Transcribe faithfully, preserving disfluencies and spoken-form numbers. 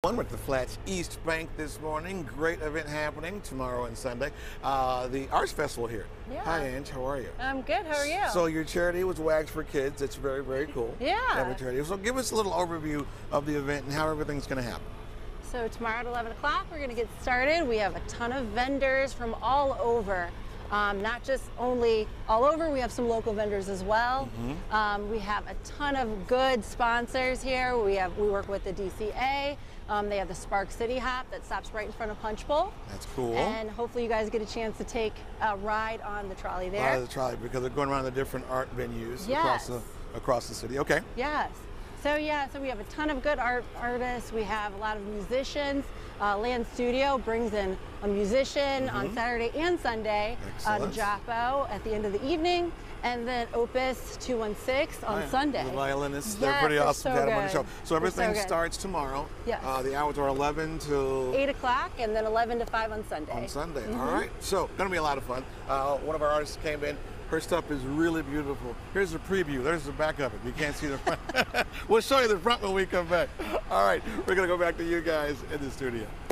We're at the Flats East Bank this morning. Great event happening tomorrow and Sunday. Uh, the Arts Festival here. Yeah. Hi, Ange. How are you? I'm good. How are you? So your charity was Wax for Kids. It's very, very cool. Yeah. Have a charity. So give us a little overview of the event and how everything's going to happen. So tomorrow at eleven o'clock, we're going to get started. We have a ton of vendors from all over. Um, not just only all over, we have some local vendors as well. Mm-hmm. um, we have a ton of good sponsors here. We have we work with the D C A. Um, they have the Spark City Hop that stops right in front of Punch Bowl. That's cool. And hopefully you guys get a chance to take a ride on the trolley there. Ride the trolley because they're going around the different art venues Yes. across the across the city. Okay. Yes. So yeah, so we have a ton of good art artists. We have a lot of musicians. Uh, Land Studio brings in a musician mm-hmm. on Saturday and Sunday. Uh, the Joppo at the end of the evening, and then Opus two one six on oh, yeah. Sunday. The violinists, yes, they're pretty they're awesome so to have them on the show. good. So everything so starts tomorrow. Yes. Uh, the hours are eleven to eight o'clock, and then eleven to five on Sunday. On Sunday. Mm-hmm. All right. So going to be a lot of fun. Uh, one of our artists came in. Her stuff is really beautiful. Here's the preview. There's the back of it. You can't see the front. We'll show you the front when we come back. All right. We're going to go back to you guys in the studio.